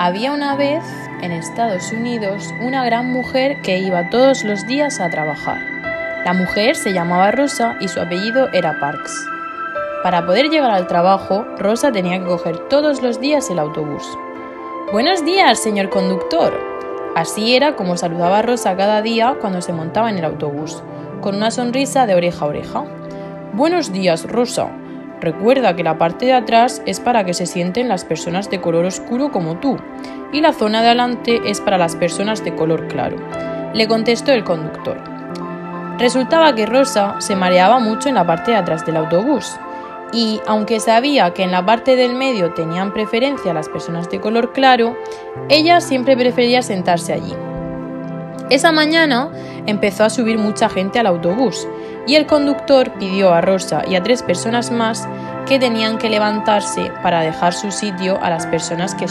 Había una vez, en Estados Unidos, una gran mujer que iba todos los días a trabajar. La mujer se llamaba Rosa y su apellido era Parks. Para poder llegar al trabajo, Rosa tenía que coger todos los días el autobús. «Buenos días, señor conductor». Así era como saludaba a Rosa cada día cuando se montaba en el autobús, con una sonrisa de oreja a oreja. «Buenos días, Rosa. Recuerda que la parte de atrás es para que se sienten las personas de color oscuro como tú, y la zona de adelante es para las personas de color claro», le contestó el conductor. Resultaba que Rosa se mareaba mucho en la parte de atrás del autobús, y aunque sabía que en la parte del medio tenían preferencia las personas de color claro, ella siempre prefería sentarse allí. Esa mañana empezó a subir mucha gente al autobús y el conductor pidió a Rosa y a 3 personas más que tenían que levantarse para dejar su sitio a las personas que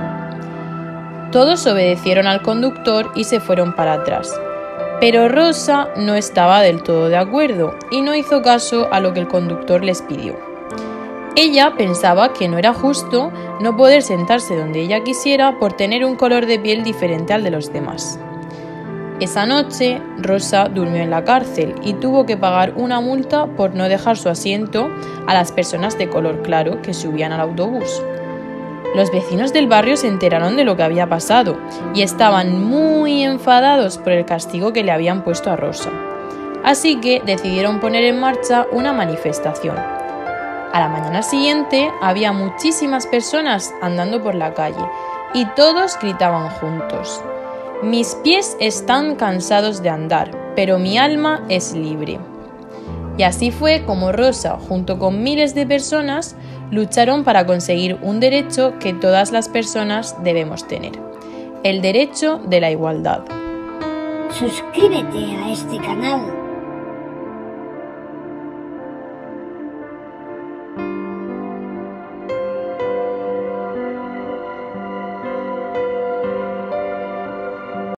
subían. Todos obedecieron al conductor y se fueron para atrás, pero Rosa no estaba del todo de acuerdo y no hizo caso a lo que el conductor les pidió. Ella pensaba que no era justo no poder sentarse donde ella quisiera por tener un color de piel diferente al de los demás. Esa noche, Rosa durmió en la cárcel y tuvo que pagar una multa por no dejar su asiento a las personas de color claro que subían al autobús. Los vecinos del barrio se enteraron de lo que había pasado y estaban muy enfadados por el castigo que le habían puesto a Rosa. Así que decidieron poner en marcha una manifestación. A la mañana siguiente había muchísimas personas andando por la calle y todos gritaban juntos: «Mis pies están cansados de andar, pero mi alma es libre». Y así fue como Rosa, junto con miles de personas, lucharon para conseguir un derecho que todas las personas debemos tener: el derecho de la igualdad. Suscríbete a este canal